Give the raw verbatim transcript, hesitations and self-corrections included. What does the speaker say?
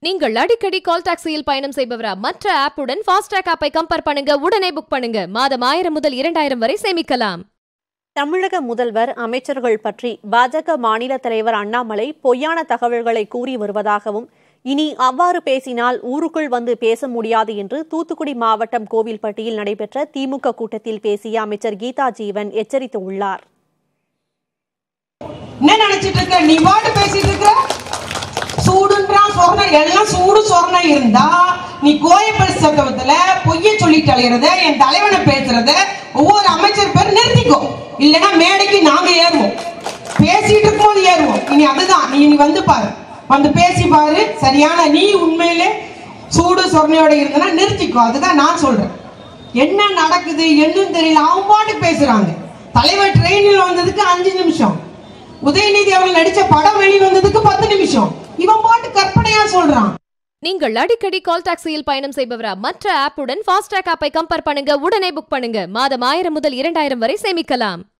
நீங்கள் அடிக்கடி கால் டாக்ஸியில் பயணம் செய்பவரா? மற்ற ஆப்புடன் ஃபாஸ்டாக் ஆப்பை கம்பேர் பண்ணுங்க, உடனே புக் பண்ணுங்க. மாதம் ஆயிரம் முதல் இரண்டாயிரம் வரை சேமிக்கலாம். தமிழக முதல்வர், அமைச்சர்கள் பற்றி பாஜக மாநில தலைவர் அண்ணாமலை பொய்யான தகவல்களை கூறி வருவதாகவும், இனி அவ்வாறு பேசினால் ஊருக்குள் வந்து பேச முடியாது என்று தூத்துக்குடி மாவட்டம் கோவில்பட்டியில் நடைபெற்ற திமுக கூட்டத்தில் பேசிய அமைச்சர் கீதா ஜீவன் எச்சரித்துள்ளார். என்ன நினைச்சிட்டு இருக்க? நீ வாடு பேசிட்டு இருக்க. சூடுன்றான் சொர்ண எல்லாம் சூடு சொர்ண இருந்தா நீ கோயம்பேடு சட்டத்துல பொய்ய சொல்லிட்டு அலைகிறத, என் தலைவனை பேசுறத ஒவ்வொரு அமைச்சர் பேர் நிறுத்திக்கோ. இல்லைன்னா மேடைக்கு நாங்க ஏறுவோம், பேசிட்டு இருக்கும்போது ஏறுவோம். இனி அதுதான், நீ நீ வந்து பாரு, வந்து பேசி பாரு. சரியான நீ உண்மையிலே சூடு சொர்ணையோட இருக்குன்னா நிறுத்திக்கோ. அதுதான் நான் சொல்றேன். என்ன நடக்குது என்னன்னு தெரியல, அவங்க பாட்டு பேசுறாங்க. தலைவர் ட்ரெயினில் வந்ததுக்கு அஞ்சு நிமிஷம், உதயநிதி அவர்கள் நடிச்ச படம் வெளி வந்ததுக்கு பத்து நிமிஷம். இவன் பாட்டு கற்பனையா சொல்றான். நீங்கள் அடிக்கடி கால் டாக்ஸியில் பயணம் செய்பவரா? மற்ற ஆப்புடன் ஃபாஸ்டாக் ஆப்பை கம்பேர் பண்ணுங்க, உடனே புக் பண்ணுங்க. மாதம் ஆயிரம் முதல் இரண்டாயிரம் வரை சேமிக்கலாம்.